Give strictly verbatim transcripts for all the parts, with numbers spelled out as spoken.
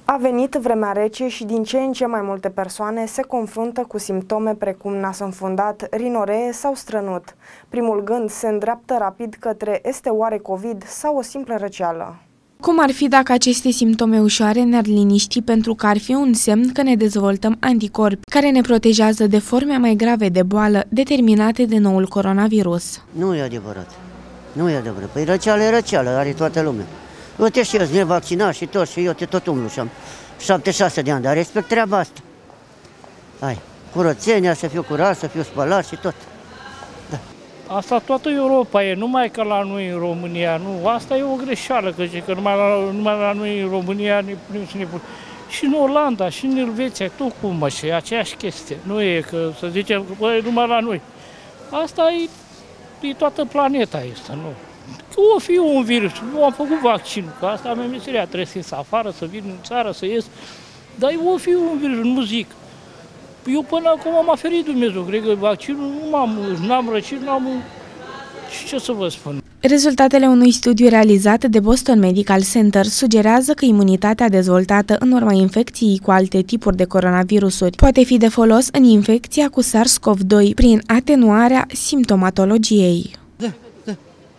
A venit vremea rece și din ce în ce mai multe persoane se confruntă cu simptome precum nas înfundat, rinoree sau strănut. Primul gând se îndreaptă rapid către este oare COVID sau o simplă răceală. Cum ar fi dacă aceste simptome ușoare ne-ar liniști pentru că ar fi un semn că ne dezvoltăm anticorpi care ne protejează de forme mai grave de boală determinate de noul coronavirus? Nu e adevărat. Nu e adevărat. Păi răceală e răceală, are toată lumea. Eu te știu, sunt nevaccinat și tot, și eu te tot umblu și am șaptezeci și șase de ani, dar respect treaba asta. Hai, curățenia, să fiu curat, să fiu spălat și tot. Da. Asta toată Europa e, numai că la noi în România, nu, asta e o greșeală, că, că numai, la, numai la noi în România ne punem să ne punem. Și în Olanda, și în Elveția, tot cum mă, și aceeași chestie. Nu e că să zicem că bă, numai la noi. Asta e, e toată planeta asta, nu? O fi un virus, nu am făcut vaccinul, că asta am meseria, trebuie să ies afară, să vin în țară, să ies, dar o fi un virus, nu zic. Eu până acum m-a ferit Dumnezeu, cred că vaccinul nu m-am, n-am răcit, n-am... Și ce să vă spun? Rezultatele unui studiu realizat de Boston Medical Center sugerează că imunitatea dezvoltată în urma infecției cu alte tipuri de coronavirusuri poate fi de folos în infecția cu SARS CoV doi prin atenuarea simptomatologiei. Da, da.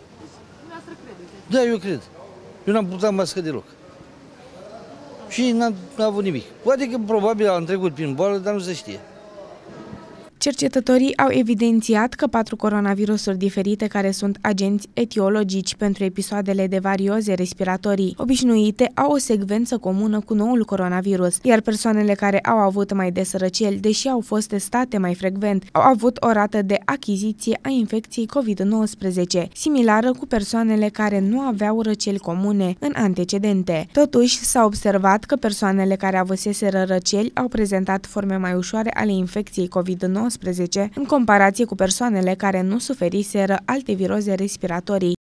Da, eu cred. Eu n-am purtat mască deloc. Și n-am avut nimic. Poate că probabil am trecut prin boală, dar nu se știe. Cercetătorii au evidențiat că patru coronavirusuri diferite care sunt agenți etiologici pentru episoadele de varioze respiratorii obișnuite au o secvență comună cu noul coronavirus, iar persoanele care au avut mai des răceli, deși au fost testate mai frecvent, au avut o rată de achiziție a infecției COVID nouăsprezece, similară cu persoanele care nu aveau răceli comune în antecedente. Totuși, s-a observat că persoanele care avuseseră răceli au prezentat forme mai ușoare ale infecției COVID nouăsprezece în comparație cu persoanele care nu suferiseră alte viroze respiratorii.